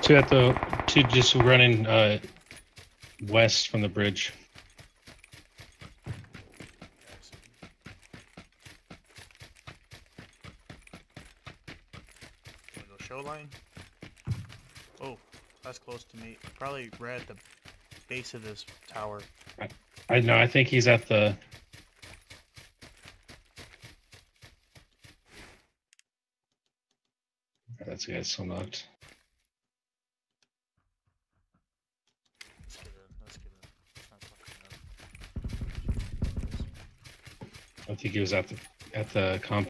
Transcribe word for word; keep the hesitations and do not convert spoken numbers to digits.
Two at the two just running uh, west from the bridge. Wanna go show line? Oh, that's close to me. Probably right at the base of this tower. I know. I think he's at the. That's good. So knocked. Let's get in. Let's get in. Let's not fucking up. I think he was at the at the comp.